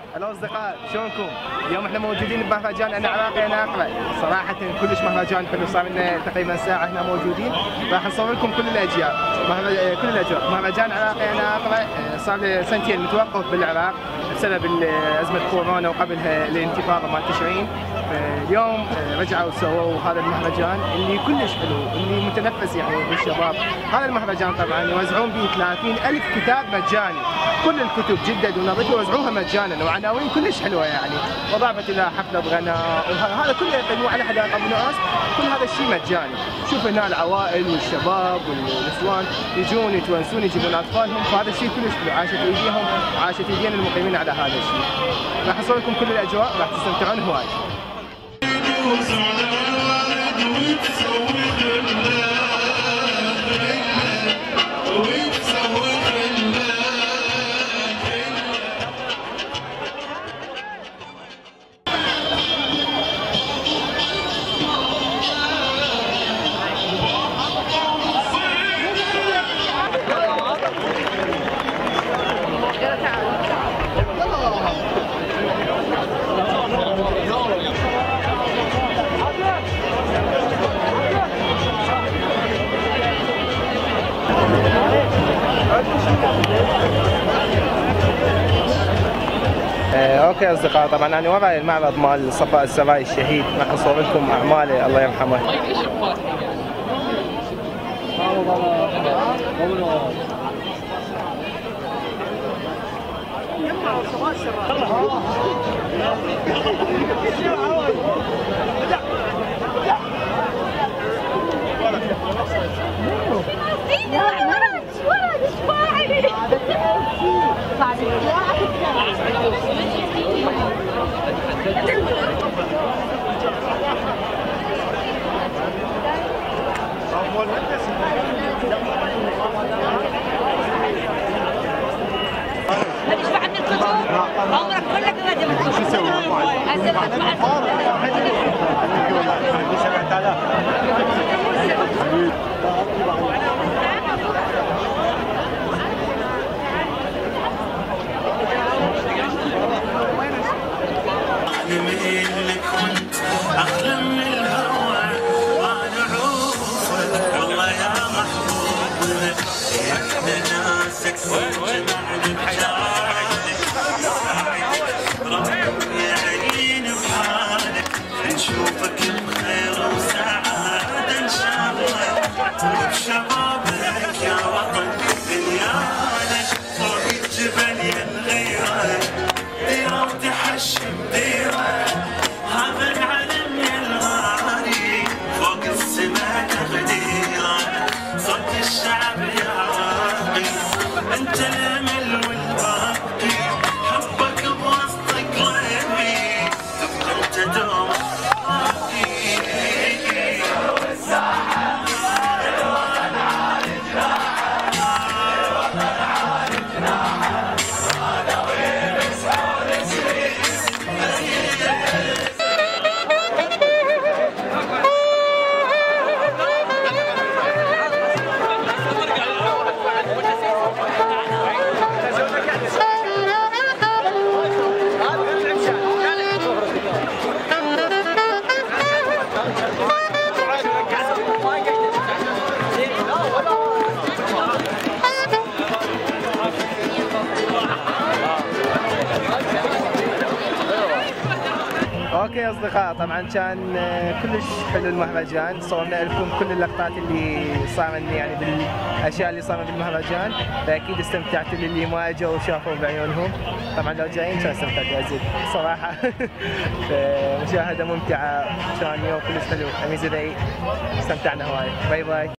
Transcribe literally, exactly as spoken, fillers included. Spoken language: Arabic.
هلا اصدقاء، شلونكم؟ اليوم احنا موجودين بمهرجان انا عراقي انا اقرا، صراحة كلش مهرجان حلو، صار لنا تقريبا ساعة هنا موجودين، راح نصور لكم كل الاجواء، كل الاجواء، مهرجان عراقي انا اقرا صار له سنتين متوقف بالعراق بسبب ازمة كورونا وقبلها الانتفاضة مال تشرين، اليوم رجعوا سووا هذا المهرجان اللي كلش حلو، اللي متنفس يعني بالشباب، هذا المهرجان طبعا يوزعون به ثلاثين ألف كتاب مجاني، كل الكتب جدد ونظيفة يوزعوها مجانا وعناوين كلش حلوه يعني، واضافه الى حفله غناء وهذا كله يقدموه على حدائق ابو نواس، كل هذا الشيء مجاني، شوف هنا العوائل والشباب والنسوان يجون يتونسون يجيبون اطفالهم، فهذا الشيء كلش حلو، عاشت ايديهم عاشت ايدين المقيمين على هذا الشيء. راح اصور لكم كل الاجواء راح تستمتعون هواي. اوكي اصدقاء، طبعا انا وراي المعرض مال صفاء السراي الشهيد، راح نصور لكم اعماله الله يرحمه. عمرك كلك غادي شو تسوي؟ هسه سبعة آلاف أحلم من الهوى وأنا عوفك والله يا محبوب إحنا ناسك وجمعنا بحالك ربي يعين بحالك نشوفك بخير وسعادة إن شاء الله وبشبابك يا وطن دنيانا فوق الجبل يا الغيرة ديرة وتحشم ديرة هذا العلم يا الغالي فوق السماء تغديرة صوت الشعب يا عراقي انت الامل والباقي حبك بوسط قلبي تبقى انت دوم الوطن عالي جناحه الوطن عالي جناحه هذا وين مسعود سريس اوكي اصدقاء، طبعا كان كلش حلو المهرجان، صورنا لكم كل اللقطات اللي صارت يعني بالاشياء اللي صارت بالمهرجان، فاكيد استمتعتوا للي ما اجوا وشافوا بعيونهم، طبعا لو جايين كان استمتعتوا ازيد صراحه. مشاهده ممتعه، كان يوم كلش حلو، اميزي استمتعنا هواي. باي باي.